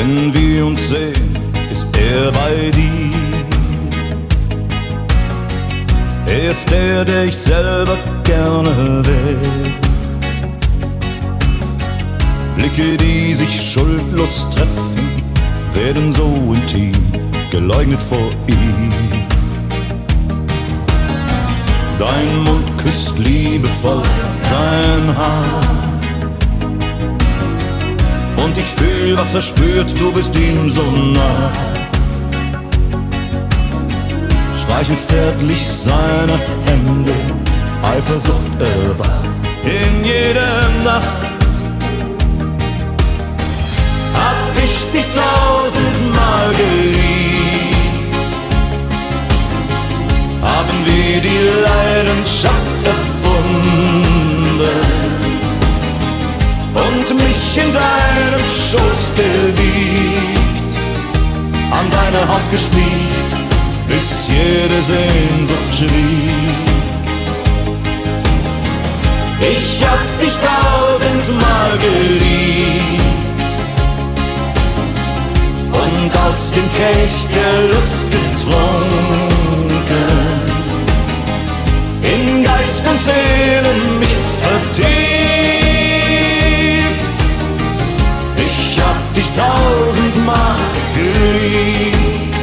Wenn wir uns sehen, ist er bei dir. Er ist der ich selber gerne wär. Blicke, die sich schuldlos treffen, werden so intim geleugnet vor ihm. Dein Mund küsst liebevoll sein Haar, und ich fühl, was er spürt, du bist ihm so nah. Streichelst zärtlich seine Hände, Eifersucht erwacht in jeder Nacht. Hab ich dich tausendmal geliebt, haben wir die Leidenschaft erfunden und mich in deinem Schoß gewiegt, an deine Haut geschmiegt, bis jede Sehnsucht schwieg. Ich hab dich tausendmal geliebt und aus dem Kelch der Lust getrunken, in Geist und Seele mich vertieft. Ich hab dich tausendmal geliebt.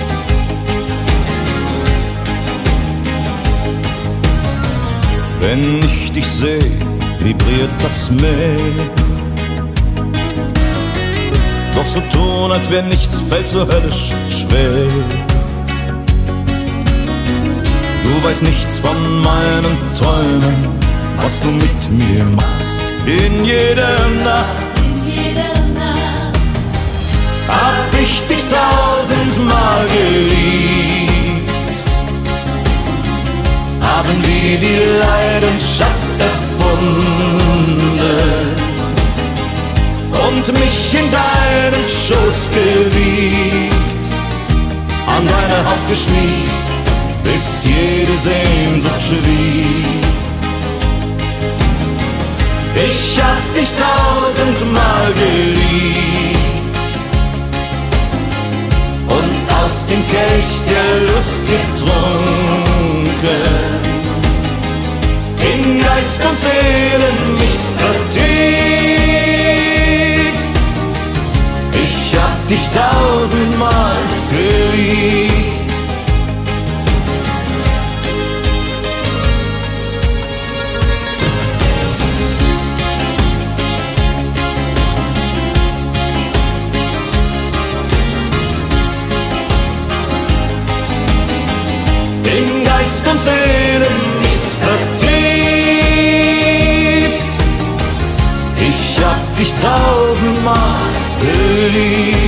Wenn ich dich seh, vibriert das Meer. Doch so tun, als wär nichts, fällt so höllisch schwer. Du weißt nichts von meinen Träumen, was du mit mir machst. In jeder Nacht hab ich dich tausendmal geliebt, haben wir die Leidenschaft erfunden und mich in deinem Schoß gewiegt, an deine Haut geschmiegt, bis jede Sehnsucht schwieg. Ich hab dich tausendmal geliebt und aus dem Kelch der Lust getrunken, in Geist und Seele mich vertieft. Ich hab dich tausendmal geliebt. In Geist und Seele mich vertieft. Ich hab dich tausendmal geliebt.